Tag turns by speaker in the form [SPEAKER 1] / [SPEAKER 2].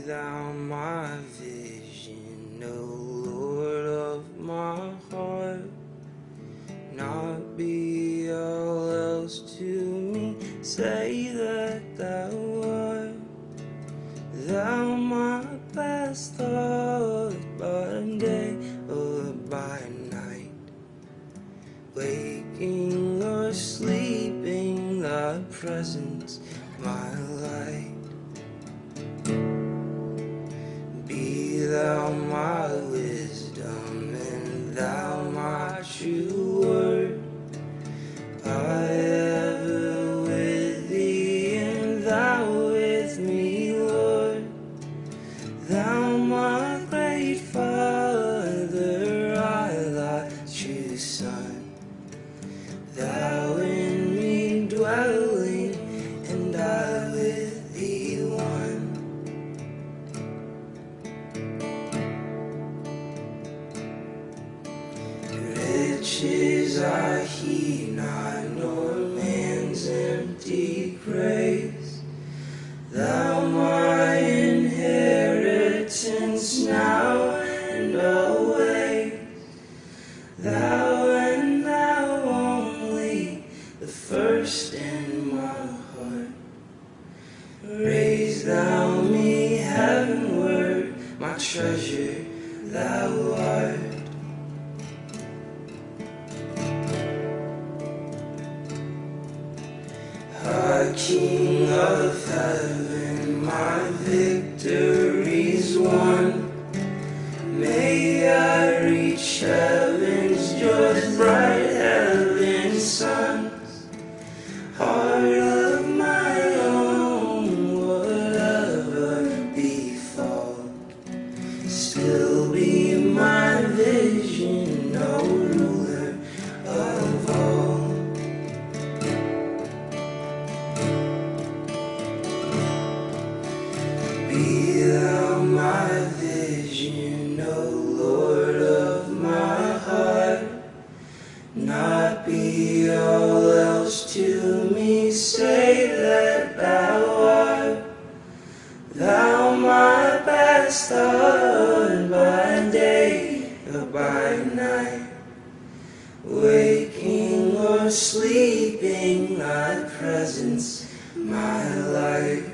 [SPEAKER 1] thou my vision, O Lord of my heart. Not be all else to me, say that thou art. Thou my best thought by day or by night, waking or sleeping, thy presence my light. Be thou my wisdom and thou my true word. I ever with thee and thou with me, Lord. Thou my great Father, I thy true Son. Thou in me dwelling and I with thee one. Riches I heed not, nor man's empty praise. Thou my inheritance now and always. Thou and thou only, the first in my heart. Raise thou me heavenward, my treasure thou art. King of heaven, my victory's won. May I reach heaven's joys, bright heaven's sons. Heart of my own, whatever befall, still be my vision, no ruler of all. Be thou my vision, O Lord of my heart. Not be all else to me, say that thou art. Thou my best thought by day or by night, waking or sleeping, thy presence my light.